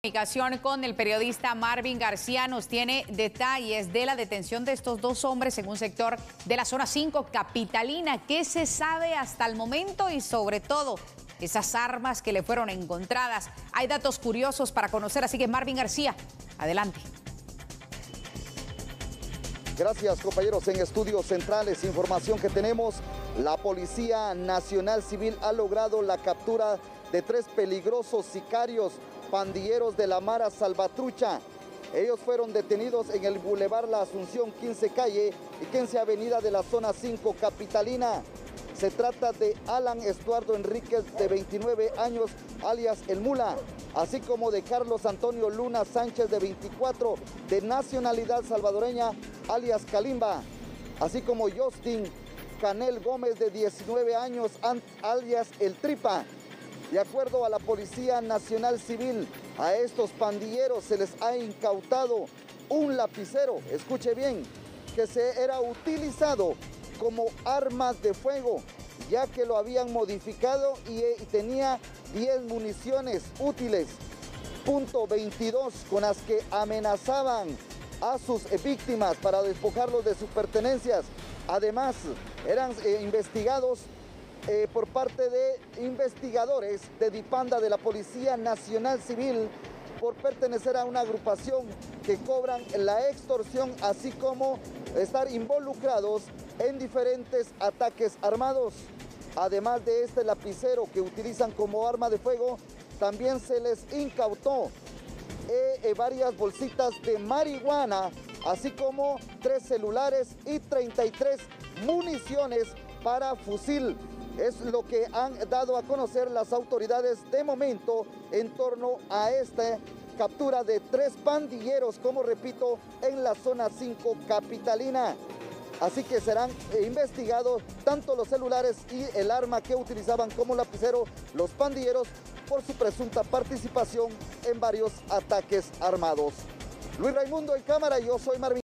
Comunicación con el periodista Marvin García nos tiene detalles de la detención de estos dos hombres en un sector de la zona 5 capitalina. ¿Qué se sabe hasta el momento y sobre todo esas armas que le fueron encontradas? Hay datos curiosos para conocer, así que Marvin García, adelante. Gracias, compañeros. En Estudios Centrales, información que tenemos, la Policía Nacional Civil ha logrado la captura de 3 peligrosos sicarios pandilleros de la Mara Salvatrucha. Ellos fueron detenidos en el Boulevard La Asunción, 15 calle y 15 avenida de la zona 5 capitalina. Se trata de Alan Estuardo Enríquez, de 29 años, alias El Mula, así como de Carlos Antonio Luna Sánchez, de 24, de nacionalidad salvadoreña, alias Kalimba, así como Justin Canel Gómez, de 19 años, alias El Tripa. De acuerdo a la Policía Nacional Civil, a estos pandilleros se les ha incautado un lapicero, escuche bien, que se era utilizado como armas de fuego, ya que lo habían modificado y tenía 10 municiones útiles, .22, con las que amenazaban a sus víctimas para despojarlos de sus pertenencias. Además, eran investigados por parte de investigadores de Dipanda de la Policía Nacional Civil por pertenecer a una agrupación que cobran la extorsión, así como estar involucrados en diferentes ataques armados. Además de este lapicero que utilizan como arma de fuego, también se les incautó varias bolsitas de marihuana, así como 3 celulares y 33 municiones para fusil. Es lo que han dado a conocer las autoridades de momento en torno a esta captura de 3 pandilleros, como repito, en la zona 5 capitalina. Así que serán investigados tanto los celulares y el arma que utilizaban como lapicero los pandilleros por su presunta participación en varios ataques armados. Luis Raimundo en cámara, yo soy Marvin.